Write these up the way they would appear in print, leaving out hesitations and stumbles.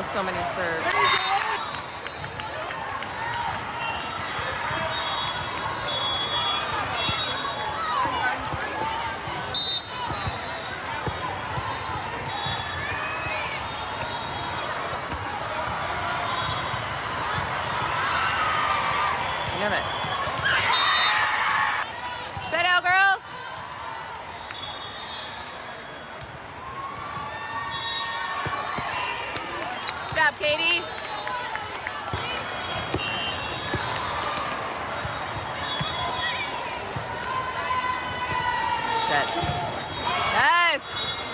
missed so many serves. Damn it. Sit out, girls. Good job, Katie. Shit. Yes.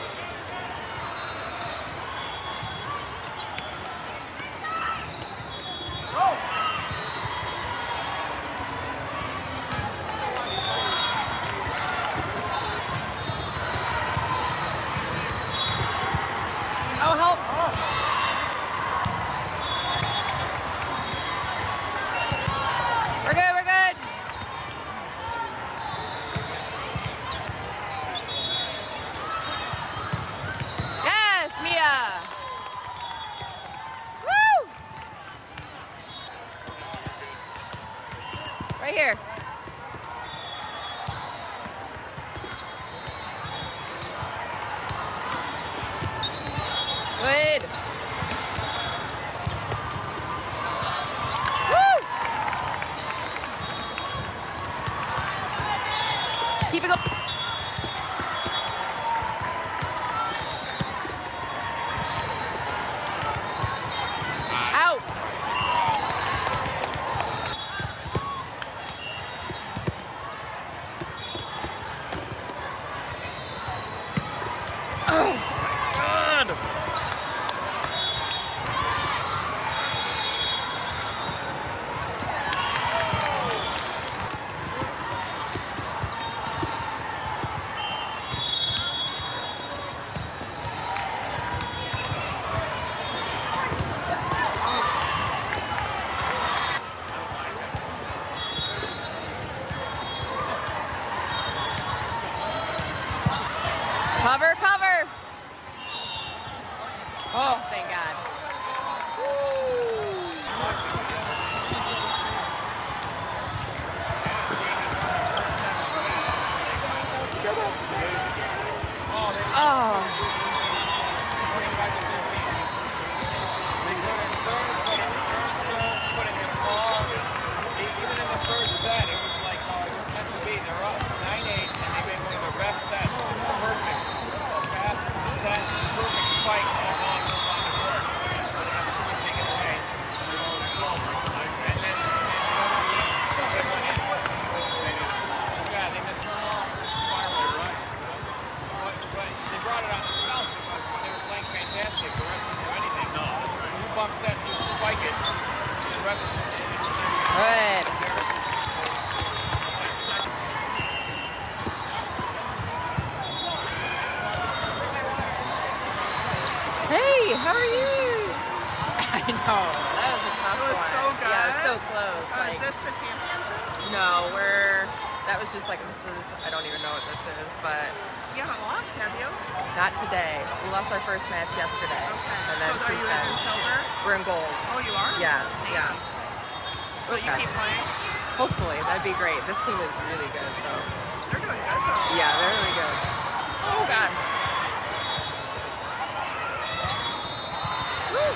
Oh, help. We're good, we're good. Yes, Mia. Woo! Right here. Good. Woo! Keep it going. Out. Cover, cover. Oh, thank God. Oh. Even in the first set, it was like, it was meant to be. They're up 9-8, and they made one of their best sets. Perfect. Fast set, perfect spike all along the court. So they have to take it away. And then, yeah, they missed one more. Spiral, right? But they brought it on themselves because they were playing fantastic. The ref didn't do anything. No, that's right. You bump set, you spike it. The ref is Good. Hey, how are you? I know. That was a tough one. It was so good. Yeah, so close. Is this the championship? No, that was just like, I don't even know what this is, but You haven't lost, have you? not today. We lost our first match yesterday. Okay. And then So are you in silver? we're in gold. Oh, you are? Yes, Nice. yes. So you keep playing? Hopefully, that'd be great. This team is really good, so. They're doing good, though. Yeah, they're really good. Oh, God. Woo!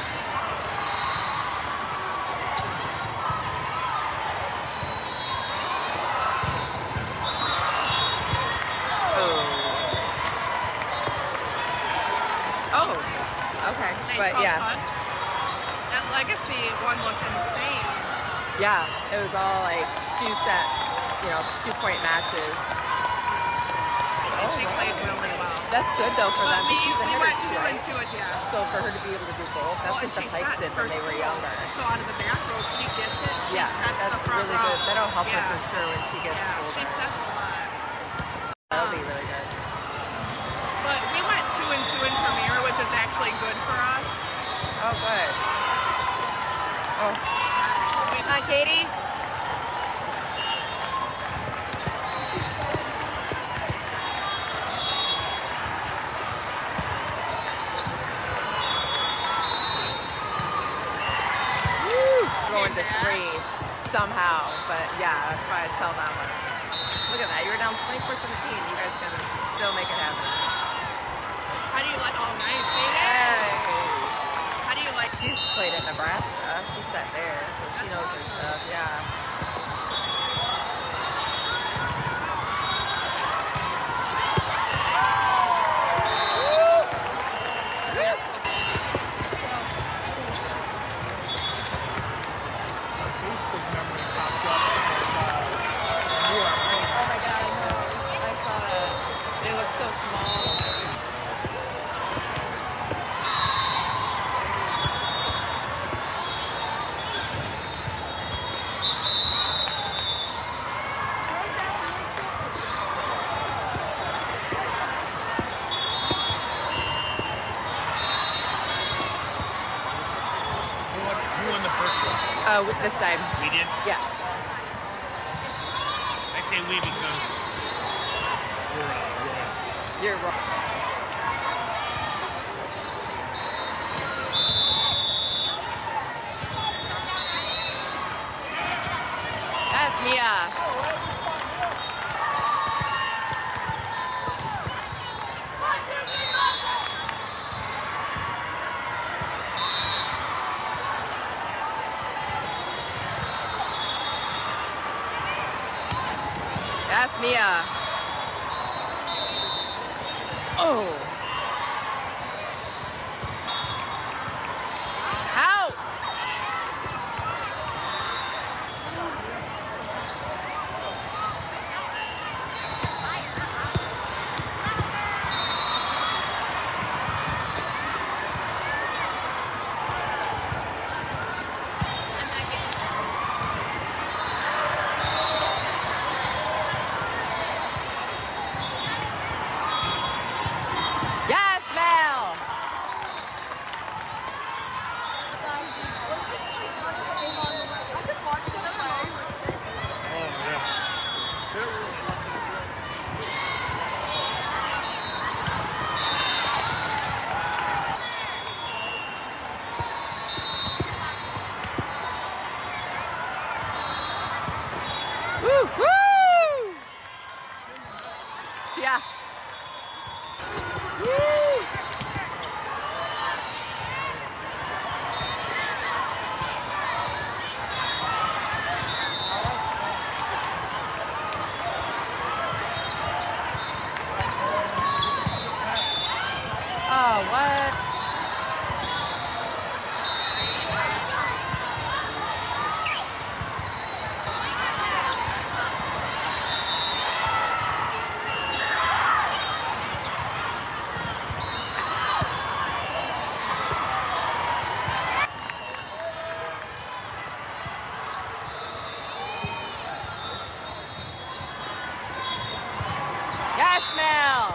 Oh, okay. Nice But close yeah, one. That Legacy one looked insane. yeah, it was all like 2-point matches. And she played really well. That's good though for them. But She's a we hitter went too, 2 right? and 2 at the end. So for her to be able to do both, that's Well, what and the she Pikes sets did when first they were row. younger. So out of the back row, she gets it. She Yeah, sets that's the front really row. good. That'll help her Yeah. for sure when she gets Yeah, older. she sets a lot. That'll be really good. But we went 2 and 2 in Premier, which is actually good for us. Oh, good. Oh, come on, Katie. somehow. But yeah, that's why I tell them. Look at that. You were down 24-17. You guys can still make it happen. How do you like all night? Hey. How do you like? She's played at Nebraska. She sat there, so she knows her stuff. Yeah. This time. We did? Yes. I say we because you're wrong. That's Mia. That's Mia. Oh. Out. Yeah. Woo! Oh, what? Yes, Mel.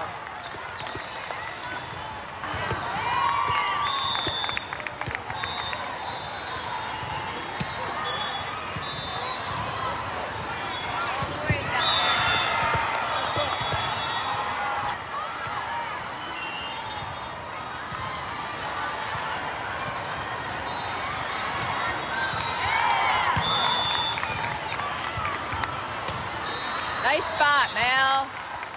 Nice spot, Mel.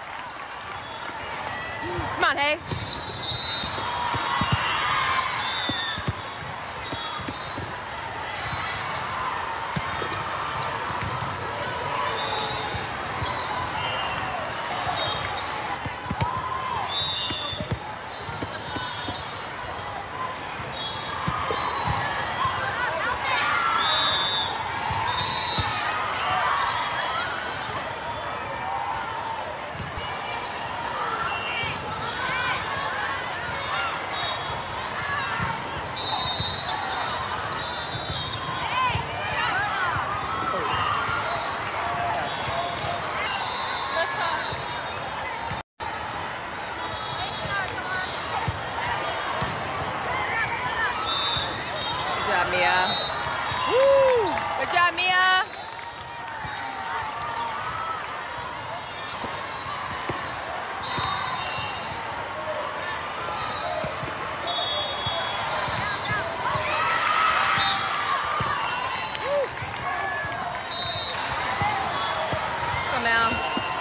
Come on, hey. Mel.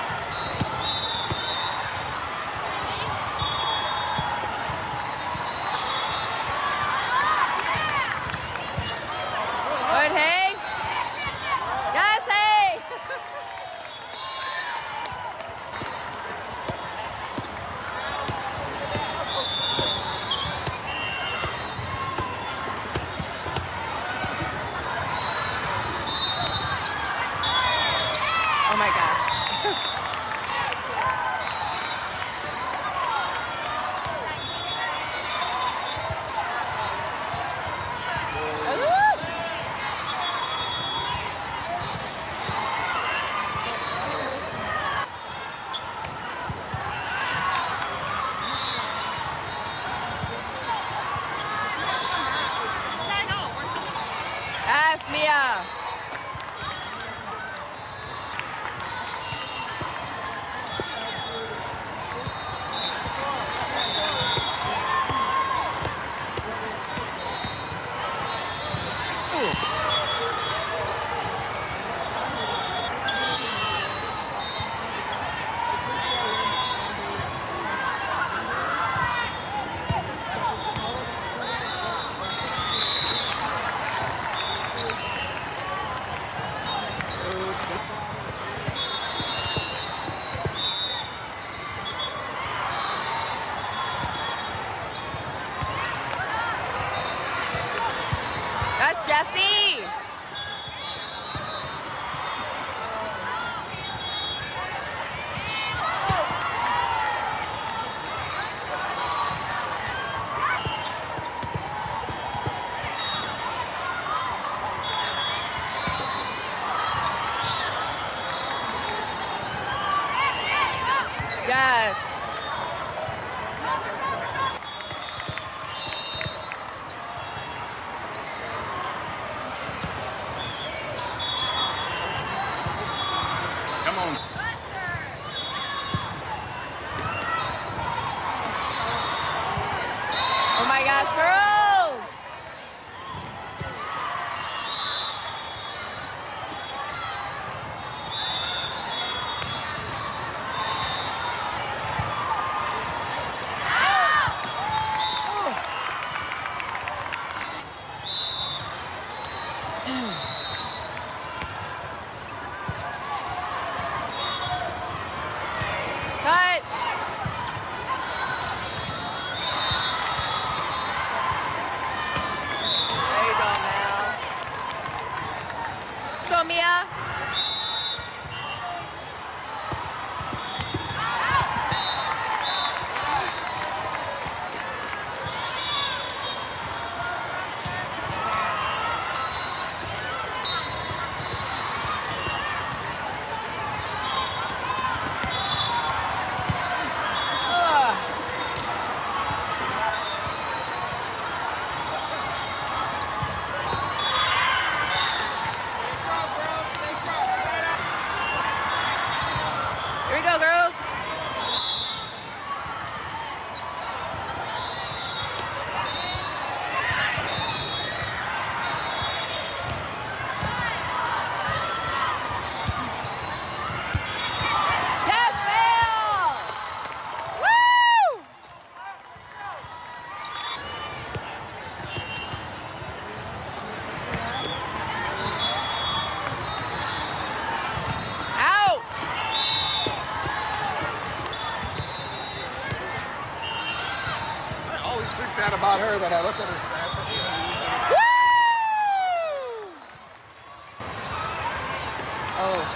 Good, hey. Yes, hey. Oh my gosh. Yes, Mia. That's Jesse. Yes. Come on. Oh my gosh, girls. Touch. There you go, Mel. Go, Mia. Here we go, girls. Yes, Mel. Woo! Out. I always think that about her, that I look at her snap. Woo! Oh.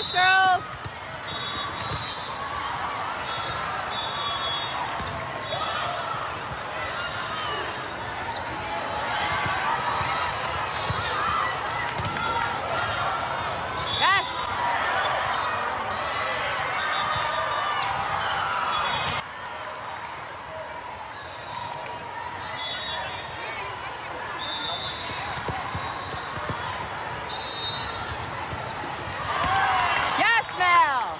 Push, girls. Yes. Yes, Mel.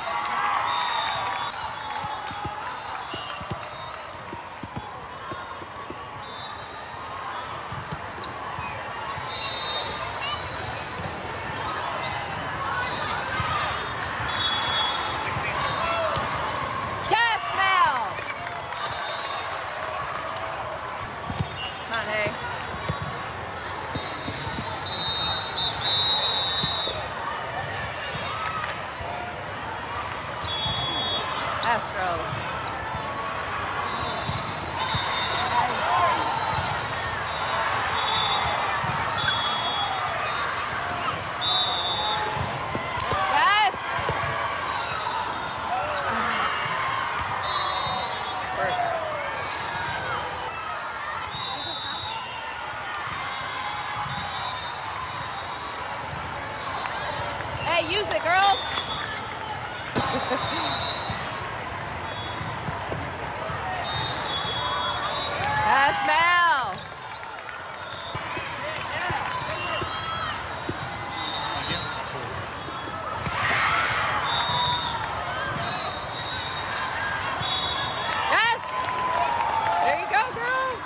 Yes, Mel. Honey. Yes, girls. Yes. Work. Hey, use it, girls. Yes, Mel. Yes. There you go, girls.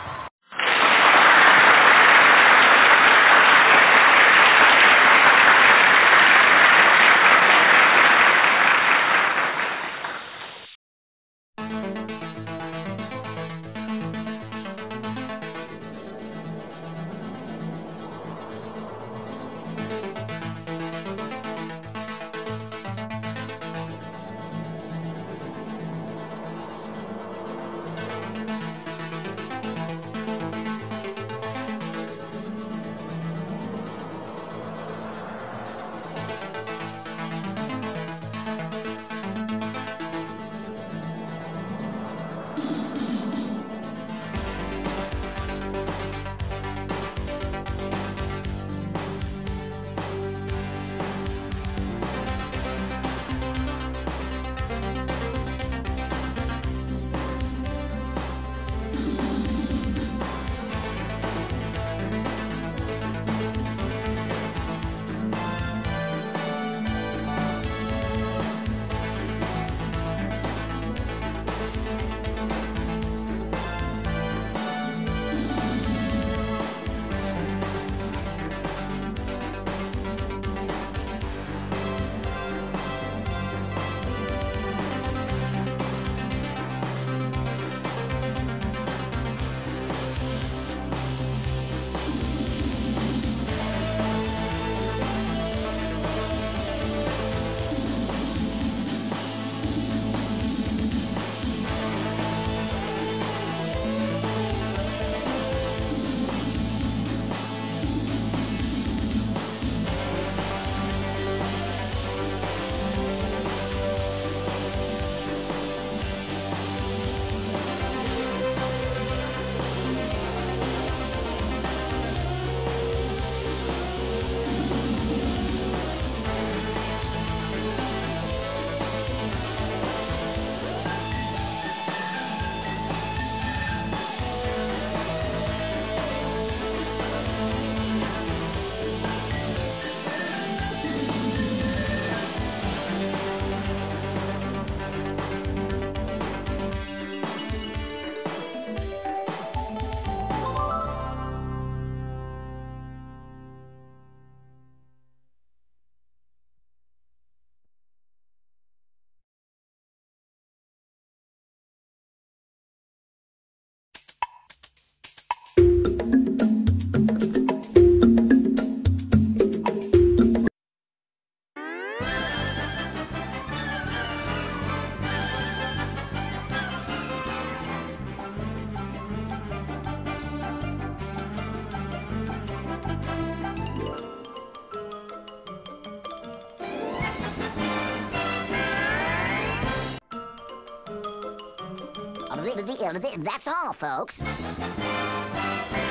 That's all, folks.